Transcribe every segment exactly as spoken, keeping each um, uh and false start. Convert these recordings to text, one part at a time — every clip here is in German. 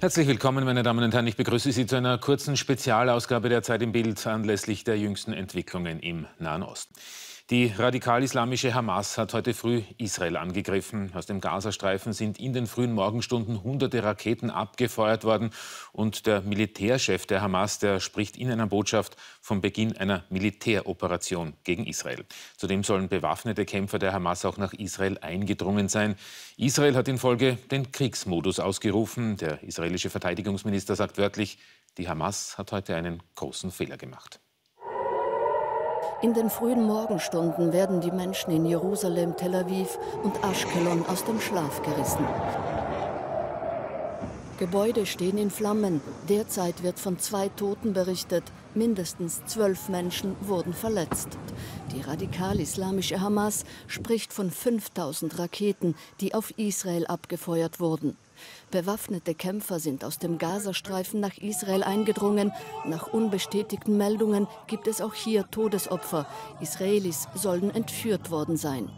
Herzlich willkommen, meine Damen und Herren. Ich begrüße Sie zu einer kurzen Spezialausgabe der Zeit im Bild anlässlich der jüngsten Entwicklungen im Nahen Osten. Die radikal-islamische Hamas hat heute früh Israel angegriffen. Aus dem Gazastreifen sind in den frühen Morgenstunden hunderte Raketen abgefeuert worden. Und der Militärchef der Hamas, der spricht in einer Botschaft vom Beginn einer Militäroperation gegen Israel. Zudem sollen bewaffnete Kämpfer der Hamas auch nach Israel eingedrungen sein. Israel hat in Folge den Kriegsmodus ausgerufen. Der israelische Verteidigungsminister sagt wörtlich, die Hamas hat heute einen großen Fehler gemacht. In den frühen Morgenstunden werden die Menschen in Jerusalem, Tel Aviv und Aschkelon aus dem Schlaf gerissen. Gebäude stehen in Flammen. Derzeit wird von zwei Toten berichtet. Mindestens zwölf Menschen wurden verletzt. Die radikal-islamische Hamas spricht von fünftausend Raketen, die auf Israel abgefeuert wurden. Bewaffnete Kämpfer sind aus dem Gazastreifen nach Israel eingedrungen. Nach unbestätigten Meldungen gibt es auch hier Todesopfer. Israelis sollen entführt worden sein.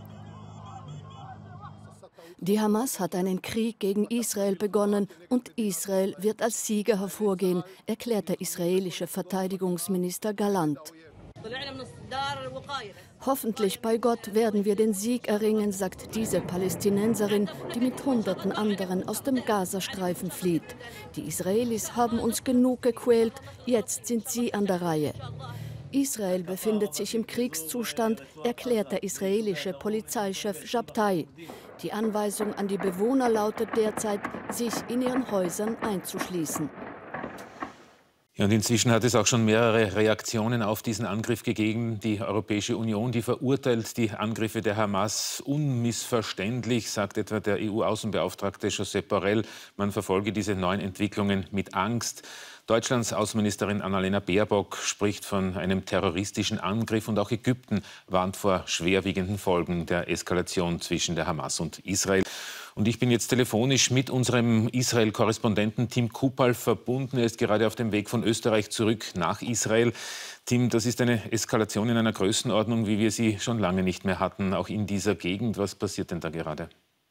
Die Hamas hat einen Krieg gegen Israel begonnen und Israel wird als Sieger hervorgehen, erklärt der israelische Verteidigungsminister Gallant. Hoffentlich bei Gott werden wir den Sieg erringen, sagt diese Palästinenserin, die mit Hunderten anderen aus dem Gazastreifen flieht. Die Israelis haben uns genug gequält, jetzt sind sie an der Reihe. Israel befindet sich im Kriegszustand, erklärt der israelische Polizeichef Shabtai. Die Anweisung an die Bewohner lautet derzeit, sich in ihren Häusern einzuschließen. Ja, und inzwischen hat es auch schon mehrere Reaktionen auf diesen Angriff gegeben. Die Europäische Union, die verurteilt die Angriffe der Hamas unmissverständlich, sagt etwa der E U-Außenbeauftragte Josep Borrell. Man verfolge diese neuen Entwicklungen mit Angst. Deutschlands Außenministerin Annalena Baerbock spricht von einem terroristischen Angriff und auch Ägypten warnt vor schwerwiegenden Folgen der Eskalation zwischen der Hamas und Israel. Und ich bin jetzt telefonisch mit unserem Israel-Korrespondenten Tim Kupal verbunden. Er ist gerade auf dem Weg von Österreich zurück nach Israel. Tim, das ist eine Eskalation in einer Größenordnung, wie wir sie schon lange nicht mehr hatten, auch in dieser Gegend. Was passiert denn da gerade?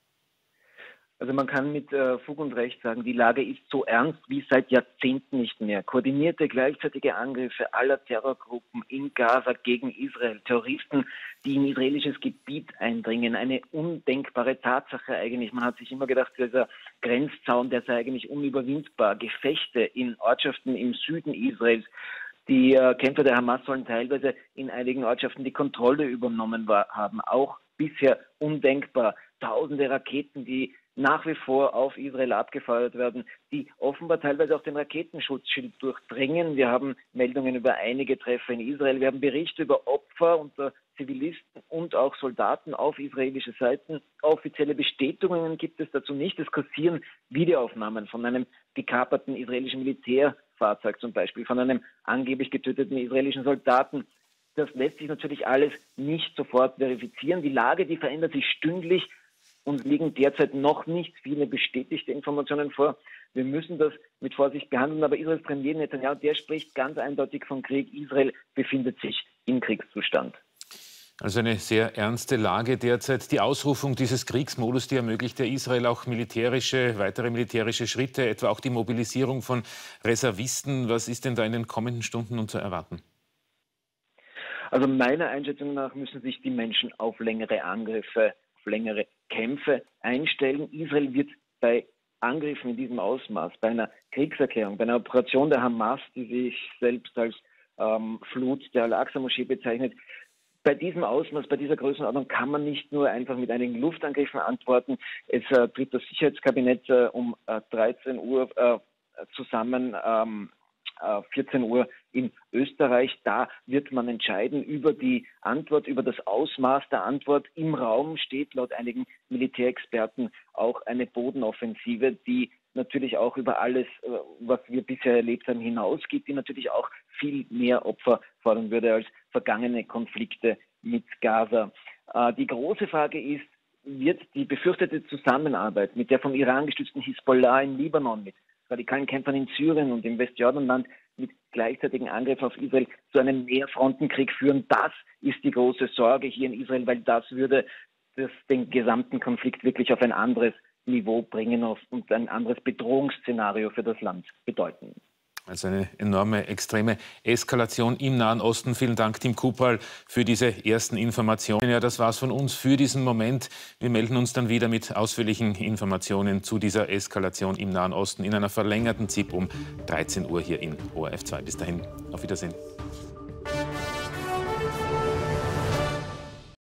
Also man kann mit äh, Fug und Recht sagen, die Lage ist so ernst wie seit Jahrzehnten nicht mehr. Koordinierte gleichzeitige Angriffe aller Terrorgruppen in Gaza gegen Israel, Terroristen, die in israelisches Gebiet eindringen, eine undenkbare Tatsache eigentlich. Man hat sich immer gedacht, dieser Grenzzaun, der sei eigentlich unüberwindbar. Gefechte in Ortschaften im Süden Israels. Die äh, Kämpfer der Hamas sollen teilweise in einigen Ortschaften die Kontrolle übernommen war, haben. Auch bisher undenkbar. Tausende Raketen, die nach wie vor auf Israel abgefeuert werden, die offenbar teilweise auch den Raketenschutzschild durchdringen. Wir haben Meldungen über einige Treffer in Israel. Wir haben Berichte über Opfer unter Zivilisten und auch Soldaten auf israelische Seiten. Offizielle Bestätigungen gibt es dazu nicht. Es kursieren Videoaufnahmen von einem gekaperten israelischen Militärfahrzeug zum Beispiel, von einem angeblich getöteten israelischen Soldaten. Das lässt sich natürlich alles nicht sofort verifizieren. Die Lage, die verändert sich stündlich. Uns liegen derzeit noch nicht viele bestätigte Informationen vor. Wir müssen das mit Vorsicht behandeln. Aber Israels Premier Netanyahu, der spricht ganz eindeutig vom Krieg. Israel befindet sich im Kriegszustand. Also eine sehr ernste Lage derzeit. Die Ausrufung dieses Kriegsmodus, die ermöglicht ja Israel auch militärische, weitere militärische Schritte, etwa auch die Mobilisierung von Reservisten. Was ist denn da in den kommenden Stunden nun zu erwarten? Also meiner Einschätzung nach müssen sich die Menschen auf längere Angriffe, auf längere Kämpfe einstellen. Israel wird bei Angriffen in diesem Ausmaß, bei einer Kriegserklärung, bei einer Operation der Hamas, die sich selbst als ähm, Flut der Al-Aqsa-Moschee bezeichnet, bei diesem Ausmaß, bei dieser Größenordnung kann man nicht nur einfach mit einigen Luftangriffen antworten. Es äh, tritt das Sicherheitskabinett äh, um äh, dreizehn Uhr äh, zusammen, ähm, vierzehn Uhr in Österreich. Da wird man entscheiden über die Antwort, über das Ausmaß der Antwort. Im Raum steht laut einigen Militärexperten auch eine Bodenoffensive, die natürlich auch über alles, was wir bisher erlebt haben, hinausgeht, die natürlich auch viel mehr Opfer fordern würde als vergangene Konflikte mit Gaza. Die große Frage ist, wird die befürchtete Zusammenarbeit mit der vom Iran gestützten Hisbollah im Libanon, mit radikalen Kämpfern in Syrien und im Westjordanland mit gleichzeitigen Angriffen auf Israel zu einem Mehrfrontenkrieg führen? Das ist die große Sorge hier in Israel, weil das würde das, den gesamten Konflikt wirklich auf ein anderes Niveau bringen und ein anderes Bedrohungsszenario für das Land bedeuten. Also eine enorme, extreme Eskalation im Nahen Osten. Vielen Dank, Tim Kupal, für diese ersten Informationen. Ja, das war's von uns für diesen Moment. Wir melden uns dann wieder mit ausführlichen Informationen zu dieser Eskalation im Nahen Osten in einer verlängerten Z I P um dreizehn Uhr hier in O R F zwei. Bis dahin, auf Wiedersehen.